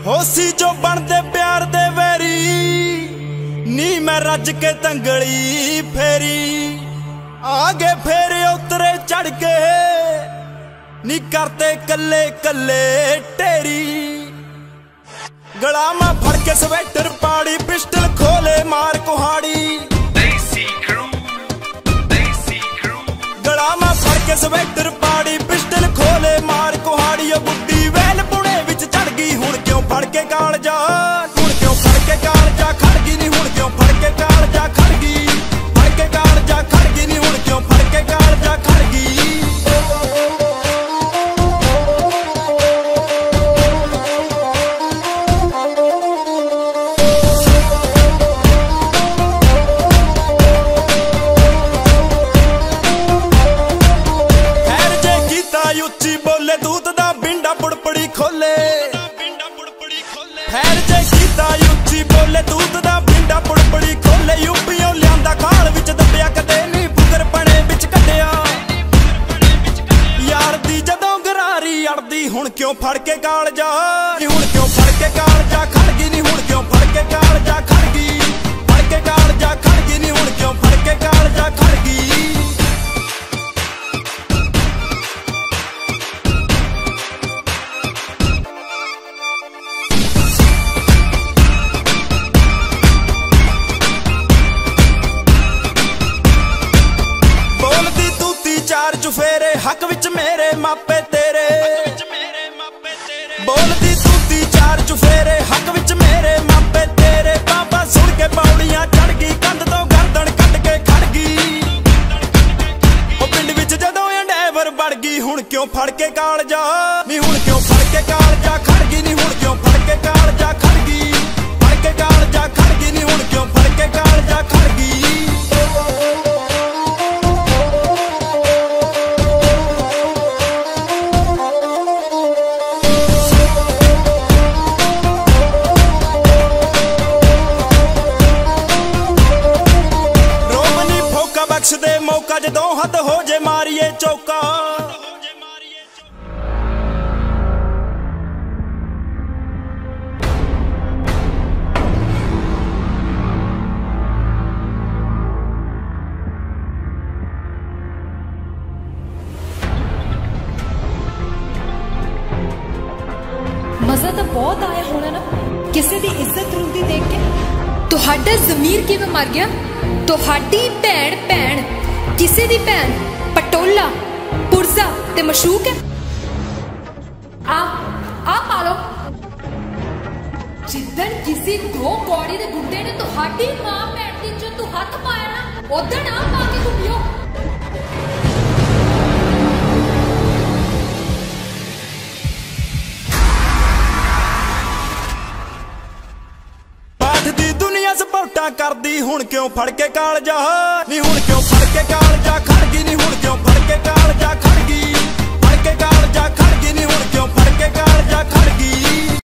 होसी जो बनते प्यार दे वैरी नी मैं रज के तंगली फेरी आगे फेरे उतरे चढ़ के नी करते कल्ले कल्ले टेरी गला में फड़ के स्वेटर पाड़ी पिस्टल खोले मार कुहाड़ी गला में फड़ के स्वेटर पाड़ी पिस्टल खोले मार कुहाड़ी बुड्ढी वैल पुणे विच चढ़ गई हुण क्यों फड़ के कालजा हुण क्यों फड़ के कालजा खड़ गई नी हुण क्यों फड़ के कालजा खड़ गई फड़ के कालजा खड़ गई नी हुण क्यों फड़ के कालजा खड़ गई उच्ची बोले दूध दा बिंडा पुड़पड़ी खोले खैर जे कीता उच्ची बोले दूध दा बिंडा पुड़पड़ी खोले यूपीओ लियांदा खाल विच दबिया कदे नी फुकर पने विच कटिया यार दी जदों गरारी अड़दी हुण क्यों फड़ के कालजा नी हुण क्यों फड़ के कालजा खड़ गई नी हुण क्यों फड़ के कालजा खड़ गई फड़ के कालजा खड़ गई नी हुण क्यों फड़ के कालजा खड़ गई चार चुफेरे हक विच मेरे मापे तेरे बोलदी तूती चार चुफेरे हक विच मेरे मापे तेरे बाबा सुन के पौड़ियां चढ़ गई कंध तो गर्दन कट के खड़ गई ओ पिंड विच जदों अंडेवर बढ़ गई हुण क्यों फड़ के कालजा नी हुण क्यों फड़ के कालजा खड़ गई नी हुण क्यों फड़ के कालजा खड़ गई फड़ के कालजा खड़ गई नी हुण क्यों फड़ के कालजा खड़ गई बख्श दे मौका जदों हद हो जे मारिए चौका मजा तो बहुत आया होना ना किसी दी इज्जत रुलदी देख के। तुहाडा ज़मीर किवें मर गया? तुहाडी भैन भैन किसी दी भैन पटोला पुरजा ते मशूक है। आ पालो जिद्दन किसी दो कौड़ी दे गुंडे ने तुहाडी मां भैन दी जो तू हथ पाया ना उदन आ पा के घुमियो। दुनिया सपोर्टा करदी हुण क्यों फड़ के कालजा नी हुण क्यों फड़ के कालजा खड़ गई नी हुण क्यों फड़ के कालजा